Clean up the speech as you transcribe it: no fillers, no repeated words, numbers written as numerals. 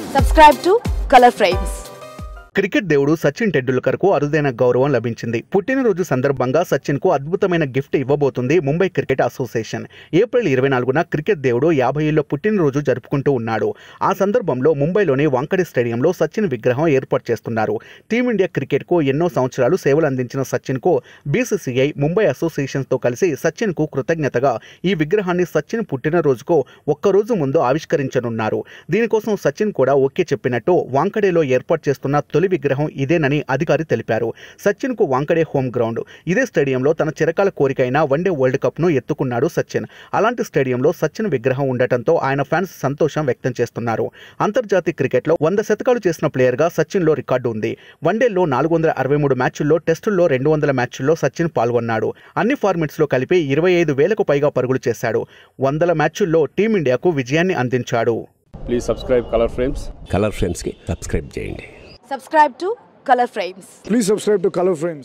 Subscribe to Color Frames. Cricket దేవుడు సచిన్ టెండూల్కర్ కు అరుదైన గౌరవం లభించింది. పుట్టినరోజు సందర్భంగా సచిన్ కు అద్భుతమైన గిఫ్ట్ ఇవ్వబోతుంది ముంబై క్రికెట్ అసోసియేషన్. ఏప్రిల్ 24న క్రికెట్ దేవుడు 50 ఏళ్ల పుట్టినరోజు జరుపుకుంటూ ఉన్నాడు. ఆ సందర్భంలో ముంబైలోని వాంఖడే స్టేడియంలో సచిన్ విగ్రహం ఏర్పాటు చేస్తున్నారు. టీమిండియా క్రికెట్ కు ఎన్నో సంవత్సరాలు సేవలు అందించిన సచిన్ కు బీసీసీఐ ముంబై అసోసియేషన్ తో కలిసి సచిన్ కు కృతజ్ఞతగా ఈ విగ్రహాన్ని సచిన్ పుట్టినరోజుకు ఒక్కరోజు ముందు ఆవిష్కరించనున్నారు. దీనికోసం సచిన్ కూడా ఓకే చెప్పినట్టు వాంఖడేలో ఏర్పాటు చేస్తున్న తొలి విగ్రహం ఇదేనని అధికారి తెలిపారు. సచిన్ కు వాంఖడే హోమ్ గ్రౌండ్. ఇదే స్టేడియంలో తన చిరకాల కోరికైన వన్డే వరల్డ్ కప్ ను ఎత్తుకున్నాడు సచిన్. అలాంటి స్టేడియంలో సచిన్ విగ్రహం ఉండటంతో ఆయన ఫ్యాన్స్ సంతోషం వ్యక్తం చేస్తున్నారు. అంతర్జాతీయ క్రికెట్లో 100 శతకాలు చేసిన ప్లేయర్ గా సచిన్ లో రికార్డు ఉంది. వన్డేల్లో 463 మ్యాచ్ల్లో, టెస్టుల్లో 200 మ్యాచ్ల్లో సచిన్ పాల్గొన్నాడు. అన్ని ఫార్మెట్స్ లో కలిపి 25,000కు పైగా పరుగులు చేశాడు. 100 మ్యాచ్ల్లో టీమిండియాకు విజయాన్ని అందించాడు. Please subscribe Color Frames. Color Frames కి సబ్స్క్రైబ్ చేయండి. Subscribe to Color Frames. Please subscribe to Color Frames.